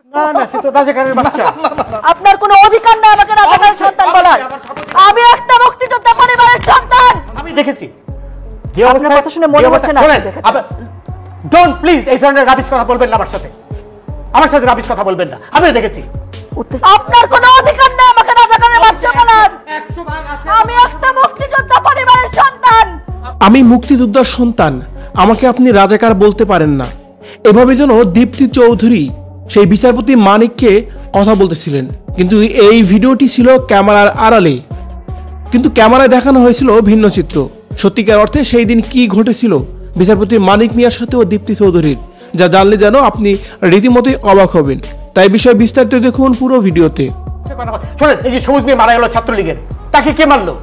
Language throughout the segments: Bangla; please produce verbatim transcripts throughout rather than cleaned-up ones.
না না, সে তো রাজাকারের বাচ্চা। আপনার কোনো অধিকার নেই আমাকে রাজাকারের সন্তান বলার। আমি একটা মুক্তিযোদ্ধা পরিবারের সন্তান। আমি দেখেছি যে আপনার অবস্থায় কথা শুনে মনে হচ্ছে না আপনি দেখেছেন। ডোন্ট প্লিজ এই ধরনের রাবিশ কথা বলবেন না আমার সাথে, আমার সাথে রাবিশ কথা বলবেন না। আমি দেখেছি। আপনার কোনো অধিকার নেই আমাকে রাজাকারের বাচ্চা বলার। আমি একটা মুক্তিযোদ্ধা পরিবারের সন্তান। আমি মুক্তিযোদ্ধার সন্তান, আমাকে আপনি রাজাকার বলতে পারেন না। এভাবে যেন দীপ্তি চৌধুরী সেই বিচারপতি মানিককে কথা বলতেছিলেন, কিন্তু এই ভিডিওটি ছিল ক্যামেরার আড়ালে, কিন্তু ক্যামেরায় দেখানো হয়েছিল ভিন্ন চিত্র। সত্যিকার অর্থে সেই দিন কি ঘটেছিল বিচারপতি মানিক মিয়ার সাথে ও দীপ্তি চৌধুরীর, যা জানলে যেন আপনি রীতিমতোই অবাক হবেন। তাই বিষয়ে বিস্তারিত দেখুন পুরো ভিডিওতে। শোনেন, এই যে সবুজ মেয়ে মারা গেল ছাত্রলীগের, তাকে কে মারলো?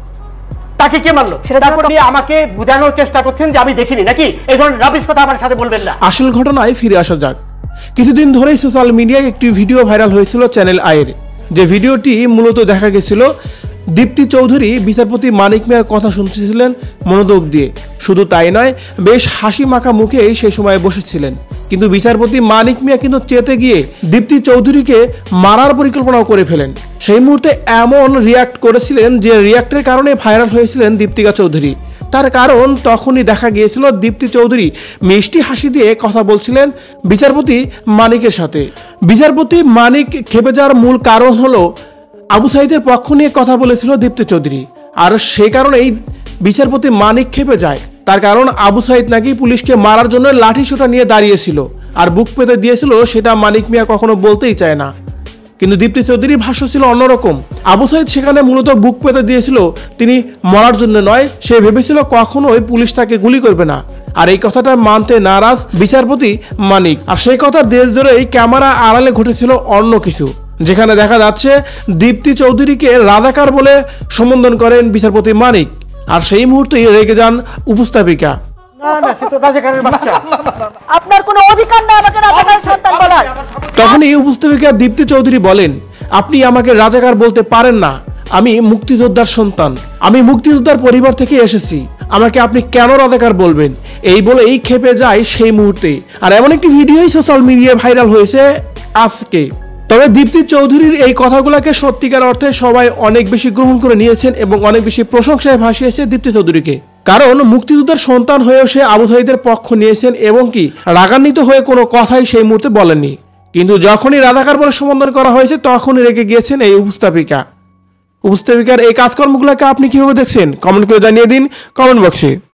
তাকে কে মারলো? সেটা তারপর নিয়ে আমাকে বোঝানোর চেষ্টা করছেন যে আমি দেখিনি নাকি? এই ধরনের রাবিশ কথা আমার সাথে বলবেন না। আসল ঘটনায় ফিরে আসা যাক। কিছুদিন ধরেই সোশ্যাল মিডিয়ায় একটি ভিডিও ভাইরাল হয়েছিল চ্যানেল আয়ের, যে ভিডিওটি মূলত দেখা গেছিল দীপ্তি চৌধুরী বিচারপতি মানিক মিয়ার কথা শুনছিলেন মনোযোগ দিয়ে। শুধু তাই নয়, বেশ হাসি মাখা মুখেই সে সময় বসেছিলেন, কিন্তু বিচারপতি মানিক মিয়া কিন্তু চেতে গিয়ে দীপ্তি চৌধুরীকে মারার পরিকল্পনাও করে ফেলেন। সেই মুহূর্তে এমন রিয়াক্ট করেছিলেন যে রিয়াক্টের কারণে ভাইরাল হয়েছিলেন দীপ্তিকা চৌধুরী। তার কারণ তখনই দেখা গিয়েছিল দীপ্তি চৌধুরী মিষ্টি হাসি দিয়ে কথা বলছিলেন বিচারপতি মানিকের সাথে। বিচারপতি মানিক খেপে যাওয়ার মূল কারণ হলো আবু সাইদের পক্ষ নিয়ে কথা বলেছিল দীপ্তি চৌধুরী, আর সেই কারণেই বিচারপতি মানিক খেপে যায়। তার কারণ আবু সাইদ নাকি পুলিশকে মারার জন্য লাঠি সোটা নিয়ে দাঁড়িয়েছিল আর বুক পেতে দিয়েছিল, সেটা মানিক মিয়া কখনো বলতেই চায় না। কিন্তু দীপ্তি চৌধুরীর ভাষ্য ছিল অন্যরকম। আবু সাইদ সেখানে মূলত বুক পেতে দিয়েছিল তিনি মরার জন্য নয়, সে ভেবেছিল কখনোই পুলিশ তাকে গুলি করবে না। আর এই কথাটা মানতে নারাজ বিচারপতি মানিক। আর সেই কথার দেশ ধরেই ক্যামেরা আড়ালে ঘটেছিল অন্য কিছু, যেখানে দেখা যাচ্ছে দীপ্তি চৌধুরীকে রাজাকার বলে সম্বোধন করেন বিচারপতি মানিক, আর সেই মুহূর্তেই রেগে যান উপস্থাপিকা। না না, সে তো রাজাকারের বাচ্চা। আপনার কোনো অধিকার নেই আমাকে রাজাকারের সন্তান বলার। তখনই উপস্থাপিকা দীপ্তি চৌধুরী বলেন, আপনি আমাকে রাজাকার বলতে পারেন না, আমি মুক্তিযোদ্ধার সন্তান, আমি মুক্তিযোদ্ধার পরিবার থেকে এসেছি, আমাকে আপনি কেন রাজাকার বলবেন? এই বলে এই খেপে যায় সেই মুহূর্তে। আর এমন একটি ভিডিওই সোশ্যাল মিডিয়ায় ভাইরাল হয়েছে আজকে। তবে দীপ্তি চৌধুরীর এই কথাগুলোকে সত্যিকার অর্থে সবাই অনেক বেশি গ্রহণ করে নিয়েছেন এবং অনেক বেশি প্রশংসায় ভাসিয়েছে দীপ্তি চৌধুরীকে। কারণ মুক্তিযোদ্ধার সন্তান হয়েও সে আবু সাইদের পক্ষ নিয়েছেন এবং কি রাগান্বিত হয়ে কোনো কথাই সেই মুহূর্তে বলেননি। কিন্তু যখনই রাজাকার বলে সম্বোধন করা হয়েছে তখনই রেগে গিয়েছেন এই উপস্থাপিকা। উপস্থাপিকার এই কাজকর্মগুলোকে আপনি কিভাবে দেখছেন কমেন্ট করে জানিয়ে দিন কমেন্ট বক্সে।